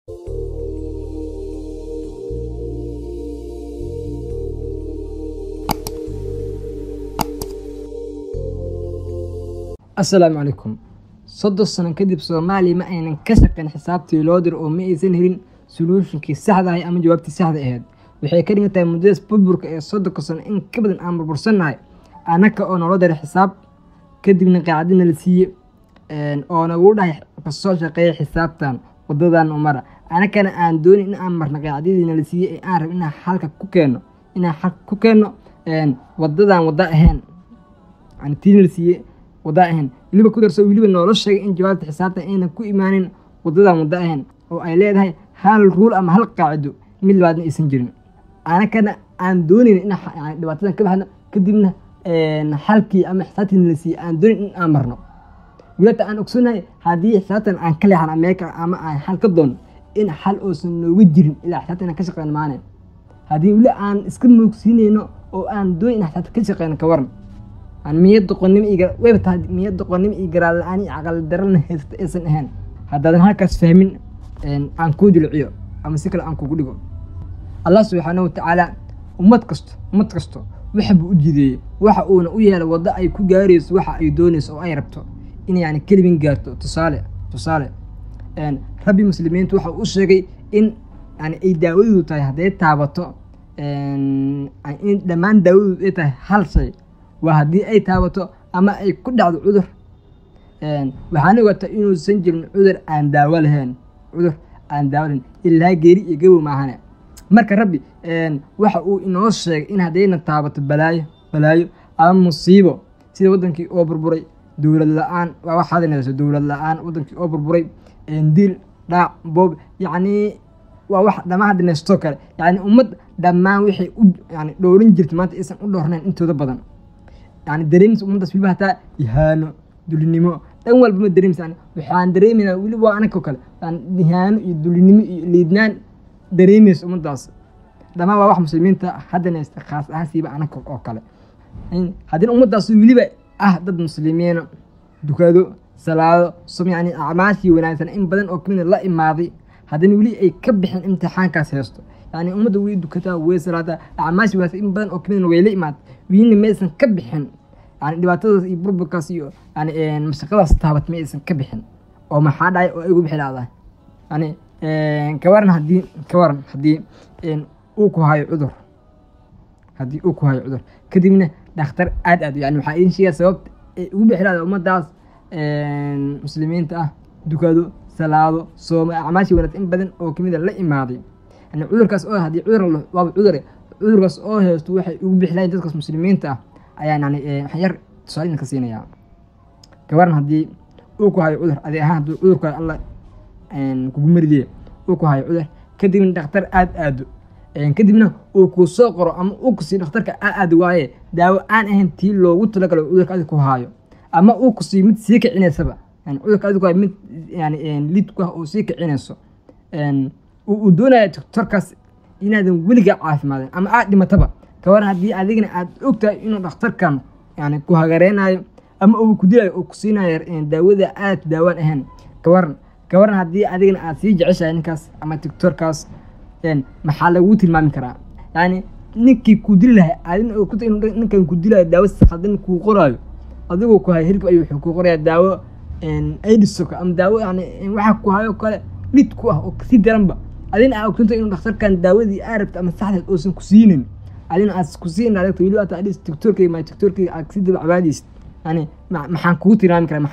السلام عليكم. صدق سنة كدب Soomaali ma aynan ka shaqeyn xisaabtii loo dir oo ma aysan helin solution-kii saxda ah ama jawaabtii saxda ahayd. Waxay ka dhigan tahay muddada burburka ee soddonka sano in ka badan aan burbursanahay anaka oo nolol dar xisaab kadibna qaacidina la siiyay oo nagu dhahay ka soo shaqeey xisaabtan wadadan umara anakana aan doonin in aan marna qaacidina la siiyay ee aan rab in xalka ku keeno wadadan wada ahayn aan tiin la siiyay wada ahayn waliba ku darso waliba nolosha in jawaabta xisaabta aynan ku imaanin wadadan wada ahayn oo ay leedahay hal rule ama hal qaacido mid labaadna aysan jirin anakana aan doonin in dhibaatadan ka baxno kadibna xalkii ama xisaabtii la siiyay aan doonin in aan marno wiyata aan ogsoonahay haddii xisaabtan aan ka leexan Ameerika ama aan xal ka doon in xal oosan nooga jirin ilaa xisaabtan ka shaqeyn maanay haddii wali aan iska moogsiinayno oo aan doonin in xisaabta ka shaqeyn ka waran aan miyad qonnimo iyo garaad la'aan iyo aqal darana haysta aysan ahayn haddaadan halkaas fahmin aan ku jilciyo ama si kale aan kugu dhigo Allah subhanahu wa ta'ala ummad kasto waxa uu jideeyay waxa uuna u yeelay wada ay ku gaarayso waxa ay doonayso oo ay rabto in yani kelibin gaarto tusaale rabbi muslimiintu waxa uu sheegay in yani ay daawadu tahay haday taabato in dhamaan daawadu ay tahay hal shay waa haddii ay taabato ama ay ku dhacdo cudur waxaan ogaataa inuusan jirin cudur aan daawo lahayn ilaa geeri iyo gabow maahane marka rabbi waxa uu inoo sheegay in haddayna taabato balaayo ama musiibo sida wadankii oo burburay dowlad la'aan waa wax hadinayso dowlad la'aan wadankii oo burburay dil dhaac boob yani waa wax dhamaan hadinaysto kale yani ummad dhamaan wixii yani dhoorin jirtay maanta aysan u dhoornayn intooda badan يعني دريمس ومنتصف في بهتا يهانو دولينيمو أول بما دريمس يعني وحان دريمنا ولي وانا كوكل يعني يهانو دولينيمو ليدنان دريمس ومنتصف ده ما واحد مسلمين تا حدا نستخاص هسيبا أنا كوكل يعني هذين ومنتصف ولي بقى ضد مسلمين دكادو صلاة صوم يعني أعماشي وناس إن بدن أكمل الله الماضي هذين ولي أي كبحن امتحان كاسيستو يعني أمد ويد دكتا ويسرات أعماشي وناس إن بدن أكمل ويلي مات وين ميسن كبحن يعني dhibaatadaas iyo burburkaas iyo yani mashaqadaas taabat meesan ka bixin oo maxaa dhacay oo igu bixi lahayd yani kawaran hadii uu ku hayo cudur kadibna dhakhtar aad yani waxa in sheegay sababta ugu bixi lahayd ummadaas muslimiinta ah dukado salaado sooma acmaashi wanaagsan in badan oo kamid la imaaday yani cudurkaas oo hadii cudurkaas oo haysto waxay ugu bixi lahayd dadka muslimiinta ah ayaan yani xayar tusaale ka siinaya gawaran hadii uu ku hayo cudur adii ahaan cudurka Allah kugu mariday uu ku hayo cudur kadibna dhakhtar aad kadibna uu ku soo qoro ama uu ku sii dhakhtarka aad waaye daawo aan ahayn tii loogu talagalay cudurka aad ku hayo ama uu ku sii mid sii kicinaysa yani cudurka aad ku hayo mid yani lid ku oo sii kicinayso uu doonayo dhakhtarkaas inaadan weliga caafimaadin ama aad dhimataba kawaran haddii adigna aad ogtahay inuu dhakhtarkan yani ku hagareenayo ama uu ku dilayo oo ku siinayo daawada aad daawaan ahayn kawaran haddii adigna aad sii jeceshahay ninkaas ama tiktorkaas maxaa lagu tilmaami karaa yani ninkii ku dili lahaa adina oo ku ninkan ku dilayo daawo saxdan ku qoraayo adigoo ku hay hirka ayuu wuxuu ku qorayaa daawo aidisoka ama daawo yani waxa ku hayo kale mid ku ah oo si daranba adina aad ogtahay inuu dhakhtarkan daawadii arabta ama saxda oosan ku siinin adina aad ku siin lahayd wili aad adis tiktorkii aad si dib cabaadis yani maxaan kugu tiraami karaa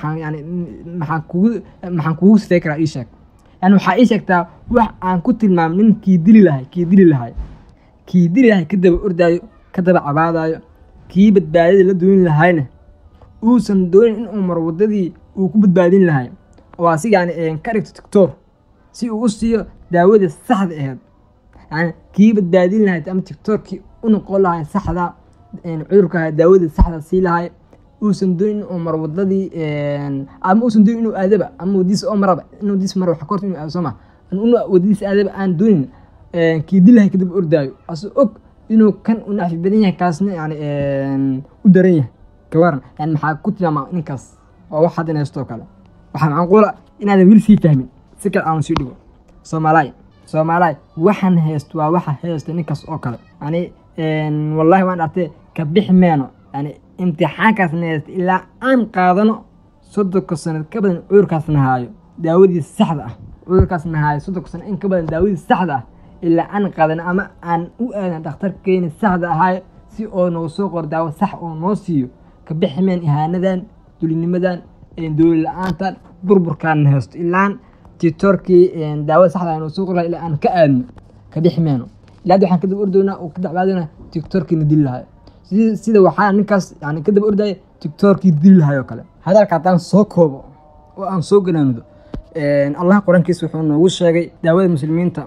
maxaan kugu sitay karaa ii sheeg yani waxa ii sheegtaa wax aan ku tilmaam ninkii dili lahay kadaba ordaayo kadaba cabaadayo kii badbaadada la dooni lahayna uusan doonin in uu mar wadadii uu ku badbaadin lahay oo asiga yani ka dhigto tiktor si uu u siiyo daawada saxda ahayd yani kii badbaadin lahay ama tiktorkii ونقول لها صحدا عذرك داود صحدا سيلها وسندون إنه مر وضدي أما وسندون إنه أدبة أما وديس أمر إنه ديس مر وحكرت إنه أسمع إنه وديس أدبة عن دون كيدلها كده بأردايو أصل إنه كان نعرف بدنيا كاسنا يعني ودرية كوارن يعني محاكوت لما نكاس أو واحد يستوكل وحنا نقول إن هذا ويل فيه فهمي سكر عن سيدو Soomaaliya waxaan haysto waa waxa haysta ninkaas oo kale yani wallahi waan artay ka bixi meeno yani imtixaankaasna haysta ilaa aan qaadano 30 sano ka badan cudurkaasna haayo daawadiisa saxda ah cudurkaasna haayo 30 sano in ka badan daawadiisa saxda ah ilaa aan qaadano ama aan u aadan dhakhtarkeena saxda ahaa si oo noo soo qor daawo sax oo noo siiyo ka bixi meen ihaanadan dulinimadan dowlad la'aantan burburkaan haysto ilaan titorkii daawo saxda ah noo soo qoray ilaa aan ka aadno ka bixi meeno ilaa waxaan ka daba ordoonaa oo ka dacwaadana tiktorkina dil lahayo sida waxaa ninkaas yani ka daba ordaya tiktorkii dil lahayo kale hadalka haddaan soo koobo oo aan soo ganaanido allah quraankiisa wuxuu noogu sheegay daawada muslimiinta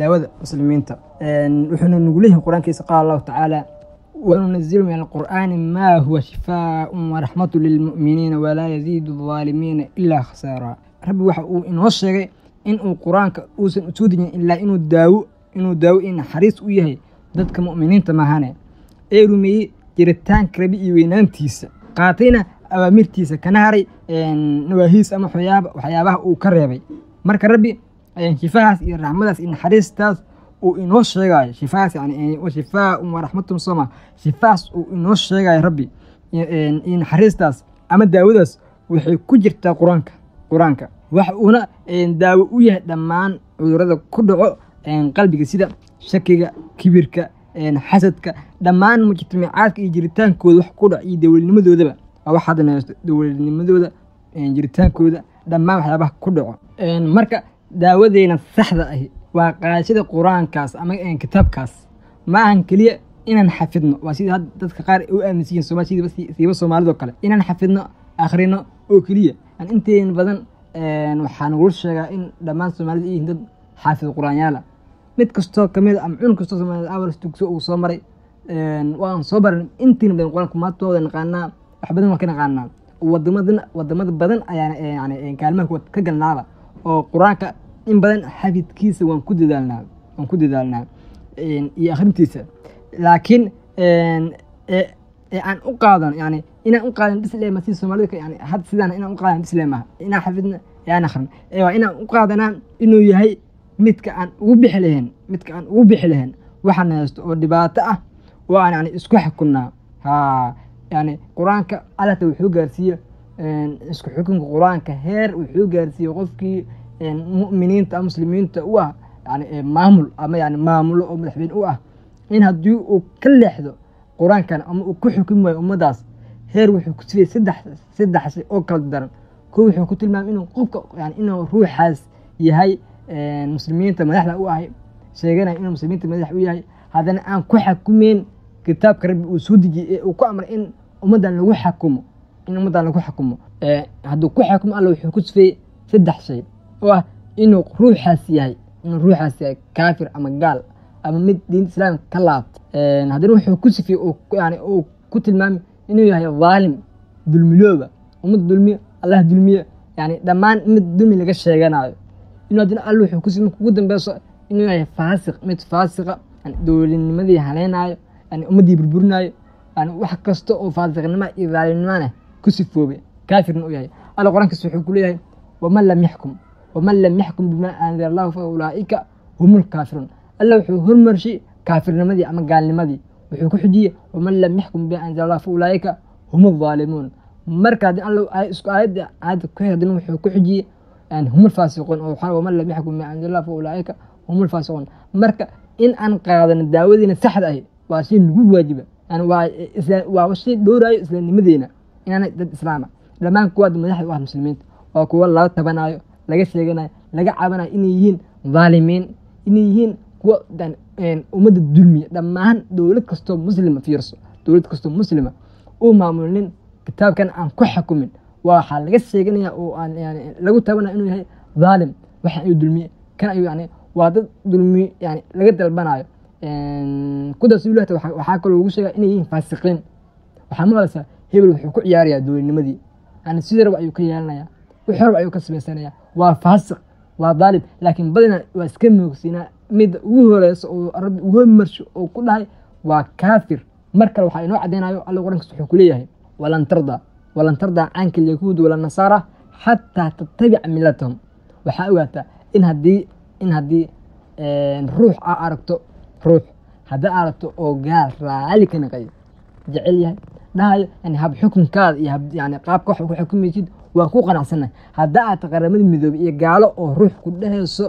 wuxuuna nagu leeyahay quraankiisa qaala allahu tacaala وننزل من القرآن ما هو شفاء ورحمة للمؤمنين ولا يزيد الظالمين إلا خسارة ربي وحو إنه الشيء إنه القرآن كأوسن أتودين إلا إنه داو إن حريص وياهي ضدك مؤمنين تماهانا إيرومي جرتان كربي وينانتيس قاتينا أوامرتيس كنهاري نواهيس أما وحيابها وكريبي مرك ربي شفاهاس إن رحمداس إن حريص تاس وإنه شيء شفاس يعني وشفاء ورحمة صمة شفاس وإنه شيء ربي إن حريستاس أما داوداس وحي كجرتا قرانك وحونا داوية دمان عذرada ku dhaco qalbiga sida shakiga kibirka xasadka dhamaan mujtamacaadka iyo jiritaankooda wax ku dhac iyo dawladnimadoodaba wax hadana dawladnimadooda jiritaankooda dhamaan waxyaabaha ku dhaco marka daawadeena saxda ah waa qaashada quraankaas ama kitaabkaas ma aan kaliya inaan xafidno waa sida dadka qaar u aaminsan Soomaalida kale inaan xafidno akhrino oo kaliya aan inteen badan waxaan ugu sheegaa in dhamaan Soomaalida ay dad xaafid quraanyada mid kasto kamid am cun kasto Soomaalida awal tugso uu soo maray waan soo baran intiin badan quraanka ma tooda naqaana wax badan waa ka naqaana wadamada badan ayaan yani kaalmaha ka galnaaba oo quraanka in badan xafidkiisa waan ku dadaalnaa iyo akhrintiisa laakiin aan u qaadan yani inaan u qaadan islaam si Soomaalida yani had sidaan inaan u qaadan islaam inaan xafidna yaan akhrin waa inaan u qaadanaa inuu yahay midka aan ugu bixi lahayn waxaan haysto oo dhibaato ah oo aan yani isku xukunaa yani quraanka Allah wuxuu gaarsiiyay isku xukunka quraanka heer wuxuu gaarsiiyay qofkii mu'miniinta muslimiinta u ah yani maamul ama yani maamulo oo madaxweyne u ah in haddii uu ka leexdo quraankan ama uu ku xukumo ummadaas heer wuxuu ku sifay saddex oo kala daran koo wuxuu ku tilmaamay inuu qofka yani inuu ruuxaas yahay muslimiinta madaxda u ah sheeganay inuu muslimiinta madax u yahay hadana aan ku xukumeyn kitaabka Rabbi uu soo dejiyay uu ku amray in ummadan lagu xukumo hadduu ku xukumo Allah wuxuu ku sifay saddex shay oo inuu ruuxaas yahay kaafir ama gaal ama mid diinta islaamka ka laabta hadana wuxuu ku sifay yani uu ku tilmaamay inuu yahay zaalim dulmilooba ummad dulmiya Allah dulmiya yani dhamaan mid dulmi laga sheeganayo inuu hadana Allah wuxuu ku sifay ugu dambeeyo inuu yahay faasiqa yani dowladnimadii haleenayo yani ummadii burburinayo yani wax kasto oo faasiqnimo iyo zaalimnimo ku sifoobay kaafirna u yahay Allah quraankiisa wuxuu ku leeyahay ومن لم يحكم بما أنزل الله فأولئك هم الكافرون الله وحو هرمرشي كافر نمدي أما قال نمدي وحو كحجية ومن لم يحكم بما أنزل الله فأولئك هم الظالمون مركز الله آيات كهر دين وحو كحجية يعني هم الفاسقون ومن لم يحكم بما أنزل الله فأولئك هم الفاسقون مركز إن أنقاذنا الداودين السحر أي واشي نقول واجبة يعني واشي دور أي إسلام نمدينا إن أنا ضد إسلام لما نكواد مدحي واحد مسلمين وكو الله تبنايو laga sheeganayo laga caabanayo inay yihiin zaalimiin inay yihiin kuwa ummadda dulmiya dhamaan dowlad kastoo muslima oo maamulin kitaabkan aan ku xukumin waxa laga sheeganaya oo aan yani lagu tabanayo inuu yahay zaalim waxa ay dulmiye kan ay yani waa dad dulmi yani laga dalbanayo kudaas ilaahay waxa kale ugu sheegay inay yihiin faasiqiin waxa maqlaysaa hebel wuxuu ku ciyaarayaa dowladnimadii yani sidii raba ayuu ka yeelanaya وحرب أيوة كسبيسانية وفاسق وظالم لكن بدنا واسكموكسينا مد وهرس ورب وهمرش وكل هاي وكافر مركل وحي نوع عدينا أيوة الله قرنك سبحانه كليه ولن ترضى عنك اليهود ولا النصارى حتى تتبع ملتهم وحاولت إن هدي in haddii ruux aa aragto ruux haddii aragto oo gaal raali ka naqay jecel yahay dhahayo yani hab xukunkaada iyo hab yani qaabka wax ku xukumaysid waan ku qanacsanahay haddii aad qaramada midoobay iyo gaalo oo ruux ku dhahayso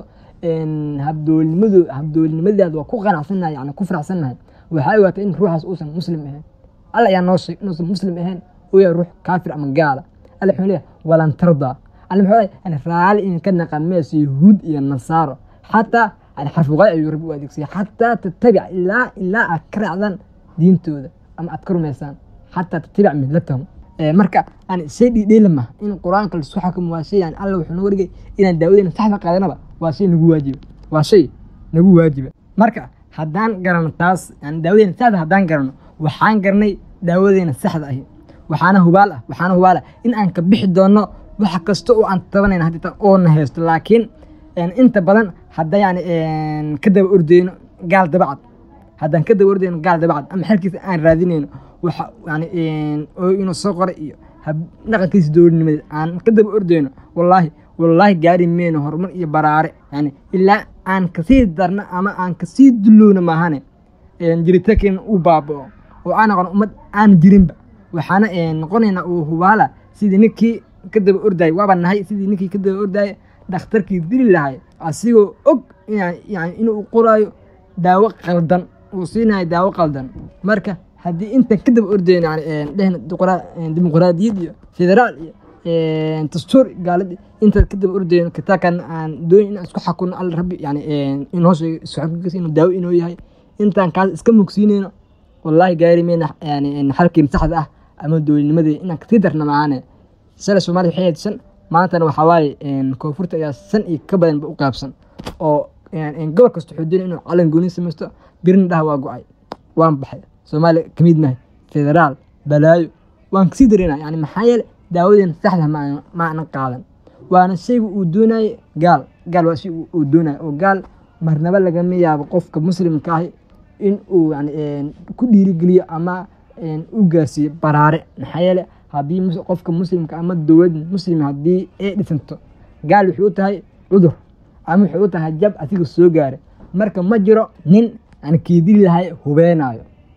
habdoolnimadaada waa ku qanacsanahay yani ku faraxsanahay waxay waata in ruuxaas uusan muslim ahayn alla ayaa noo sheeg inuusan muslim ahayn oo yahay ruux kaafir ama gaala alla wuxuu leeyahay walan tardaa alla muxuu leeyahay yani raali in ka naqamayso yahuud iyo nasaaro xataa yani xafuqay ayuu rabbi u adeegsiyay xataa tatabic ilaa aad ka raacdaan diintooda ama aad ka rumaysaan xataa tatabic millatahum marka yani shay dhiidhiila maaha in qur-aanka laisku xakumo waa shay yani alla wuxuu noo wargay inaan daawadeena saxda qaadanaba waa shay nagu waajiba waa shay nagu waajiba marka haddaan garano taas yani daawadeena saxda haddaan garano waxaan garanay daawadeena saxda ahi waxaana hubaal ah in aan ka bixi doono wax kasta oo aan tabanayna haddii oona haysto laakiin inta badan hadda yani ka daba ordeyno gaal dabacad haddaan ka daba ordeyno gaal dabacad ama xalkiisa aan raadinayno waxa yani oo inuu soo qoray iyo dhaqankiisa dowladnimadeed aan ka daba ordeyno wallaahi gaari meyno horumar iyo baraare yani ilaa aan kasii darno ama aan kasii dullowno maahane jiritaankeena uu baaba'o oo aan noqon ummad aan jirinba waxaana noqonaynaa uu hubaala sidii ninkii ka daba ordayay waaba nahay sidii ninkii ka daba ordayay dhakhtarkii dili lahay asigoo og yani inuu qoraayo daawo qaldan uu siinayo daawo qaldan marka haddii intan ka daba ordayno yani dhehna dimuqraadiyad iyo federaal iyo dastuur gaaladii intaan ka daba ordayno kitaabkan aan doonin inaan isku xakunno alla rabbi yani inoo sheegay isku xakunkiisa inuu daawo inoo yahay intaan kaas iska mugsiinayno wallaahi gaari meyna yani xalkii saxda ah ama dowladnimadii inaan kasii darna maahane shalay Soomaaliya waxay ahayd shan maantana waxaa waaye koonfurta ayaa san iyo ka badanba u qaabsan oo gobol kasta wuxuu doonaya inuu calan gooni samaysto birna dhaha waa go-ay waan baxay Soomaaliya ka mid mahay federaal balaayo waan kasii dareynaa yani maxaa yeele daawadeena saxda ma aanan qaadan waana shayga uu doonayay gaal waa shay uu doonaya oo gaal marnaba lagama yaabo qofka muslimka ahi in uu yani ku dhiirigeliyo ama u gaarsiiyo baraare maxaa yeele haddii qofka muslimka ama dowlad muslim haddii ay dhisanto gaal wuxuu u tahay cudur ama wuxuu u tahay jab asiga soo gaara marka ma jiro nin yani kiidili lahay hubeenaayo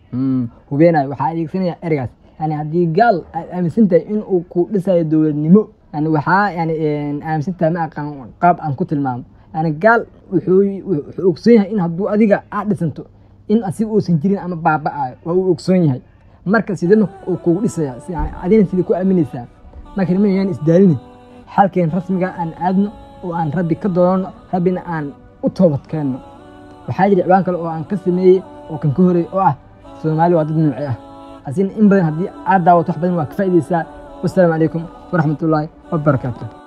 waxaa adeegsanaya ereygaas yani haddii gaal aad aaminsan tahay in uu ku dhisayo dowladnimo yani waxaa yani aaminsan tahay ma aqaan qaab aan ku tilmaamo yani gaal wuxuu ogsoon yahay in hadduu adiga aad dhisanto in asiga uusan jirin ama baaba'ayo waa uu ogsoon yahay marka sidana uu kugu dhisaya adina sidii ku aaminaysaa marka nimayaan isdaalini xalkeen rasmiga aan aadno oo aan rabbi ka doonno rabbina aan u toobad keenno waxaa jira ciwaan kale oo aan ka sameeyey oo kan ka horeeyey oo ah Soomaali waa dad nuuci ah asina in badan haddii aad daawato wax badan waa ka faa'iidaysaa. Wassalaamu calaykum waraxmatullaahi wabarakaatuh.